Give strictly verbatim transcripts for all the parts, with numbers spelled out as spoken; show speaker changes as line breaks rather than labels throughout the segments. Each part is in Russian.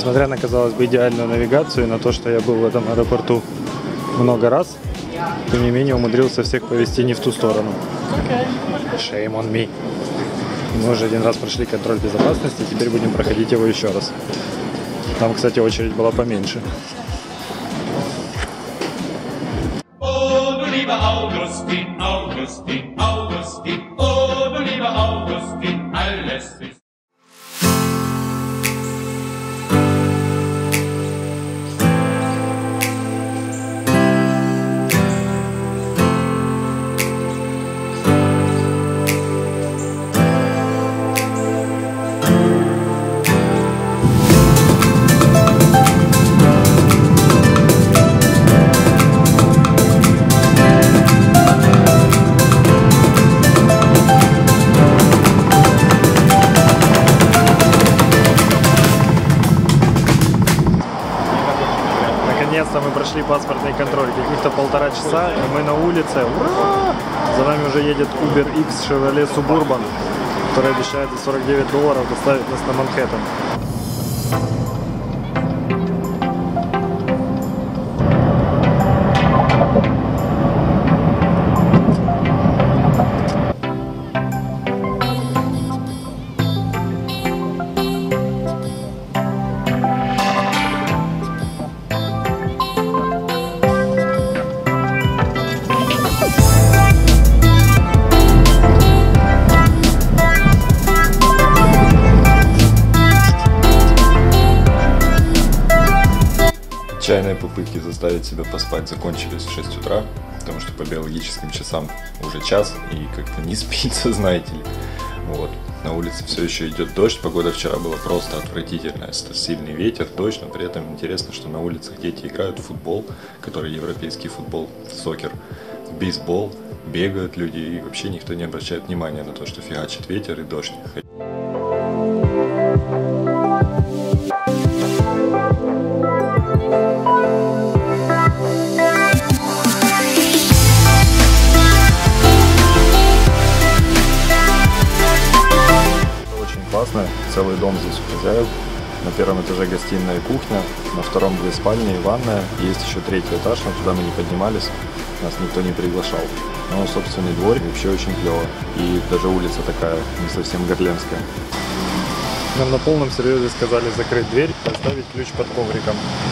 Несмотря на, казалось бы, идеальную навигацию и на то, что я был в этом аэропорту много раз, тем не менее умудрился всех повезти не в ту сторону. Shame on me. Мы уже один раз прошли контроль безопасности, теперь будем проходить его еще раз. Там, кстати, очередь была поменьше. Наконец-то мы прошли паспортный контроль, каких-то полтора часа, и мы на улице. Ура! За нами уже едет Uber X Chevrolet Suburban, который обещает за сорок девять долларов доставить нас на Манхэттен.
Отчаянные попытки заставить себя поспать закончились в шесть утра, потому что по биологическим часам уже час и как-то не спится, знаете ли. Вот. На улице все еще идет дождь, погода вчера была просто отвратительная, сильный ветер, дождь, но при этом интересно, что на улицах дети играют в футбол, который европейский футбол, сокер, в бейсбол, бегают люди, и вообще никто не обращает внимания на то, что фигачит ветер и дождь.
Целый дом здесь у хозяев. На первом этаже гостиная и кухня, на втором две спальни и ванная. Есть еще третий этаж, но туда мы не поднимались, нас никто не приглашал. Но собственный двор вообще очень клево. И даже улица такая, не совсем гарлемская. Нам на полном серьезе сказали закрыть дверь и оставить ключ под ковриком.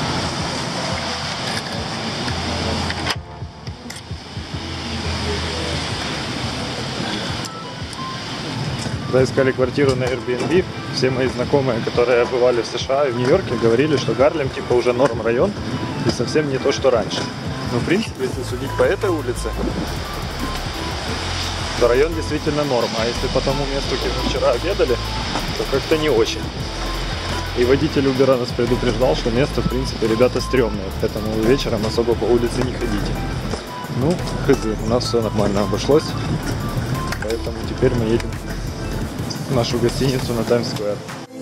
Когда искали квартиру на Airbnb, все мои знакомые, которые бывали в США и в Нью-Йорке, говорили, что Гарлем типа уже норм район и совсем не то, что раньше. Но в принципе, если судить по этой улице, то район действительно норм. А если по тому месту, где мы вчера обедали, то как-то не очень. И водитель Uber нас предупреждал, что место, в принципе, ребята стрёмные, поэтому вы вечером особо по улице не ходите. Ну, хз, у нас все нормально обошлось, поэтому теперь мы едем в нашу гостиницу на Таймс-сквер.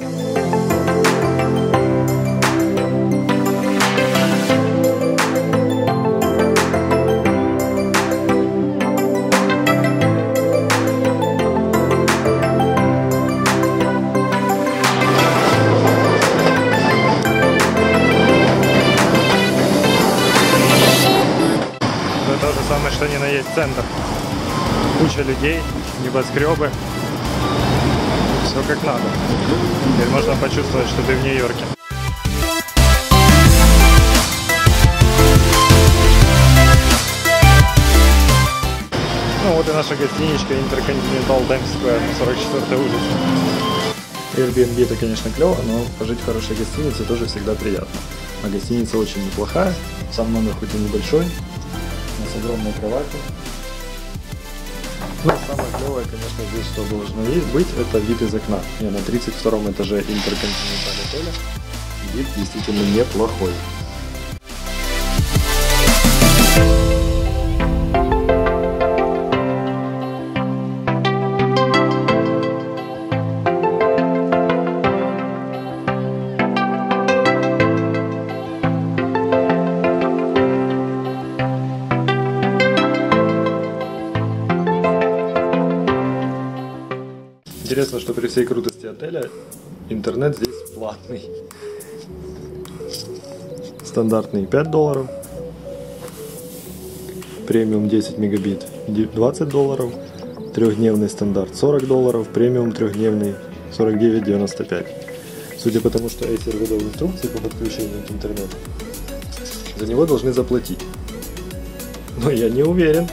Это то же самое, что ни на есть центр. Куча людей, небоскребы. Все как надо. Теперь можно почувствовать, что ты в Нью-Йорке. Ну вот и наша гостиничка Intercontinental Times Square на сорок четвёртой улице. Airbnb это, конечно, клево, но пожить в хорошей гостинице тоже всегда приятно. А гостиница очень неплохая, сам номер хоть и небольшой, у нас огромные кровати. Ну, самое клевое, конечно, здесь, что должно есть быть, это вид из окна. Я на тридцать втором этаже Интерконтиненталь отеля. Вид действительно неплохой. Интересно, что при всей крутости отеля интернет здесь платный. стандартный пять долларов, премиум десять мегабит двадцать долларов, трехдневный стандарт сорок долларов, премиум трехдневный сорок девять девяносто пять. Судя по тому, что Acer выдал инструкции по подключению к интернету, за него должны заплатить. Но я не уверен.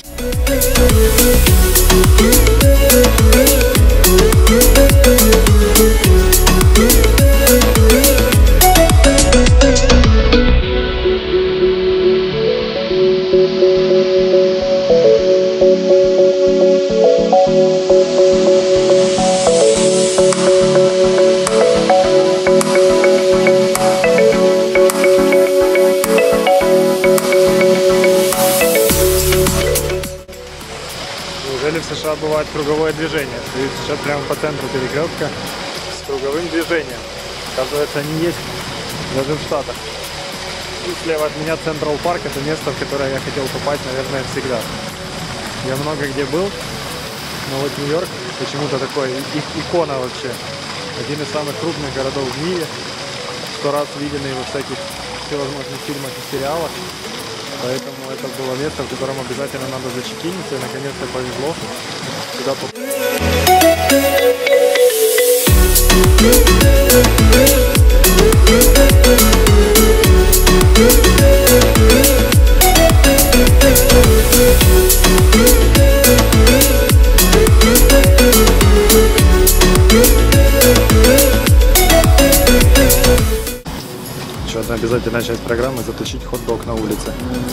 Неужели в США бывает круговое движение? Стою сейчас прямо по центру перекрестка с круговым движением. Оказывается, они есть даже в Штатах. И слева от меня Централ Парк, это место, в которое я хотел попасть, наверное, всегда. Я много где был, но вот Нью-Йорк почему-то такой икона вообще. Один из самых крупных городов в мире, сто раз виденный во всяких всевозможных фильмах и сериалах. Поэтому это было место, в котором обязательно надо зачекиниться, и наконец-то повезло. Сюда
Еще одна обязательная часть программы — заточить хот-дог на улице.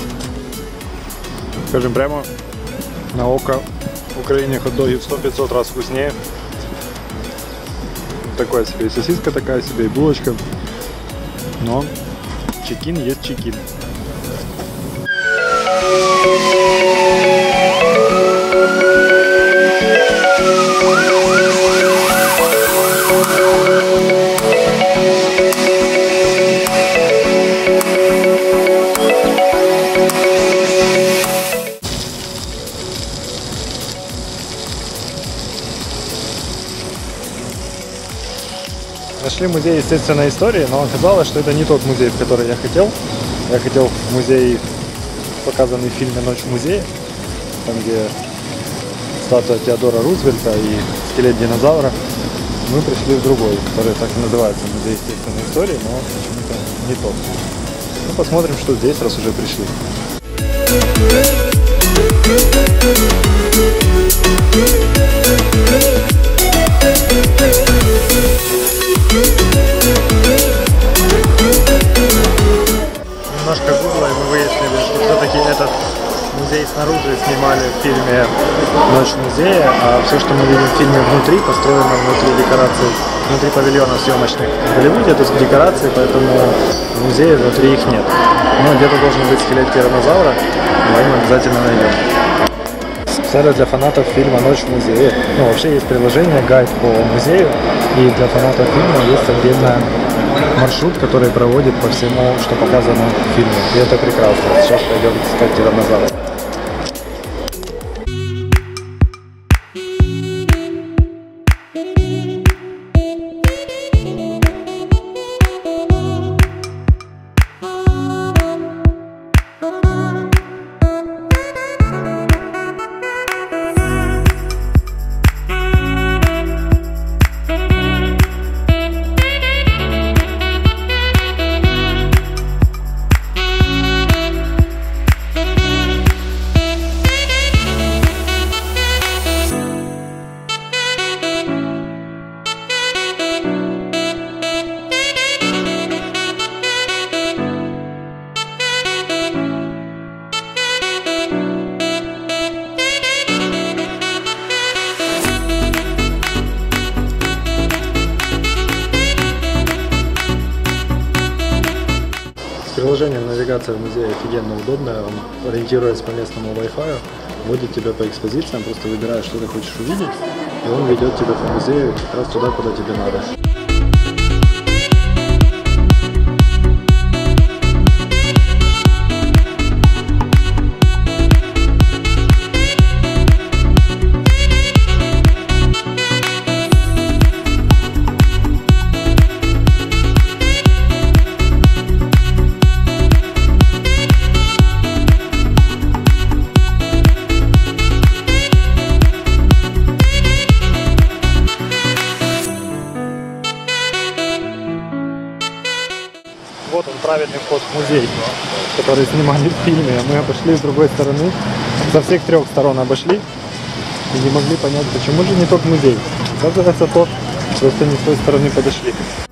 Скажем прямо, на око в Украине хот-доги в сто-пятьсот раз вкуснее. Такая себе и сосиска, такая себе и булочка. Но чекин есть чекин.
Нашли музей естественной истории, но оказалось, что это не тот музей, в который я хотел. Я хотел в музей, показанный в фильме «Ночь в музее», там где статуя Теодора Рузвельта и скелет динозавра. Мы пришли в другой, который так и называется, музей естественной истории, но почему-то не тот. Ну, посмотрим, что здесь, раз уже пришли. Немножко гугла, и мы выяснили, что все-таки этот музей снаружи снимали в фильме «Ночь музея», а все, что мы видим в фильме внутри, построено внутри декораций, внутри павильонов съемочных в Голливуде, это декорации, поэтому в музее внутри их нет. Но где-то должен быть скелет тираннозавра, мы его обязательно найдем. Специально для фанатов фильма «Ночь в музее». Ну, вообще есть приложение, гайд по музею, и для фанатов фильма есть отдельный маршрут, который проводит по всему, что показано в фильме. И это прекрасно. Сейчас пойдем искать тираннозавра. Приложение навигация в музее офигенно удобное, он, ориентируясь по местному Wi-Fi, вводит тебя по экспозициям, просто выбираешь, что ты хочешь увидеть, и он ведет тебя по музею как раз туда, куда тебе надо. правильный вход в музей, который снимали в фильме, а мы обошли с другой стороны, со всех трех сторон обошли и не могли понять, почему же не тот музей. Оказывается, тот, просто не с той стороны подошли.